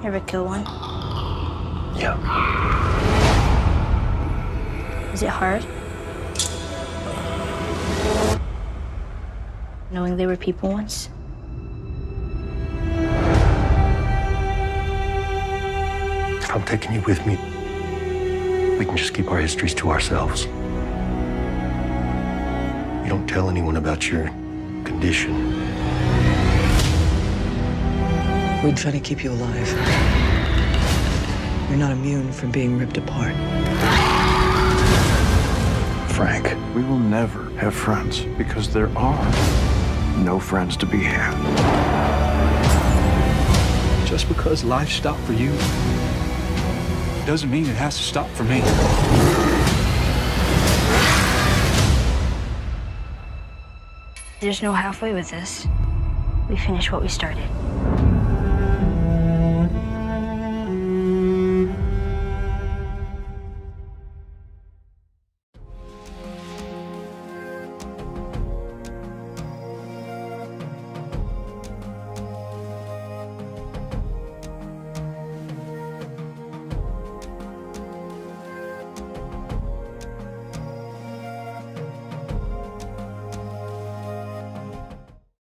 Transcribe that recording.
Ever kill one? Yeah. Is it hard? Knowing they were people once? If I'm taking you with me, we can just keep our histories to ourselves. You don't tell anyone about your condition. We'd try to keep you alive. You're not immune from being ripped apart. Frank, we will never have friends because there are no friends to be had. Just because life stopped for you doesn't mean it has to stop for me. There's no halfway with this. We finish what we started.